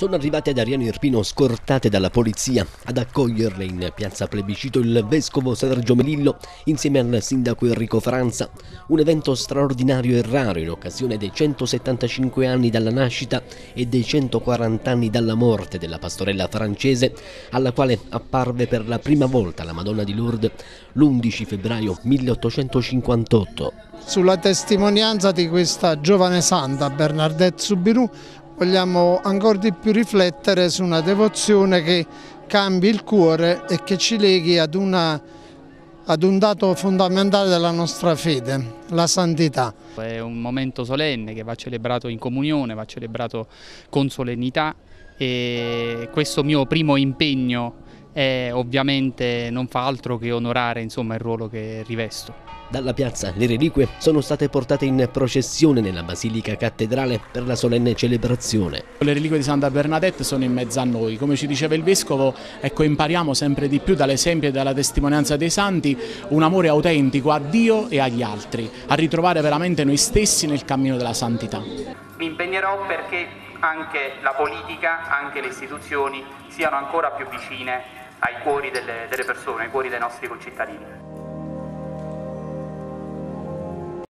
Sono arrivate ad Ariano Irpino scortate dalla polizia. Ad accoglierle in piazza Plebiscito il vescovo Sergio Melillo insieme al sindaco Enrico Franza. Un evento straordinario e raro in occasione dei 175 anni dalla nascita e dei 140 anni dalla morte della pastorella francese, alla quale apparve per la prima volta la Madonna di Lourdes l'11 febbraio 1858. Sulla testimonianza di questa giovane santa, Bernadette Soubirous, vogliamo ancora di più riflettere su una devozione che cambi il cuore e che ci leghi ad un dato fondamentale della nostra fede, la santità. È un momento solenne che va celebrato in comunione, va celebrato con solennità, e questo mio primo impegno ovviamente non fa altro che onorare, insomma, il ruolo che rivesto. Dalla piazza le reliquie sono state portate in processione nella Basilica Cattedrale per la solenne celebrazione. Le reliquie di Santa Bernadette sono in mezzo a noi, come ci diceva il Vescovo, ecco, impariamo sempre di più dall'esempio e dalla testimonianza dei santi un amore autentico a Dio e agli altri, a ritrovare veramente noi stessi nel cammino della santità. Mi impegnerò perché anche la politica, anche le istituzioni siano ancora più vicine ai cuori delle persone, ai cuori dei nostri concittadini.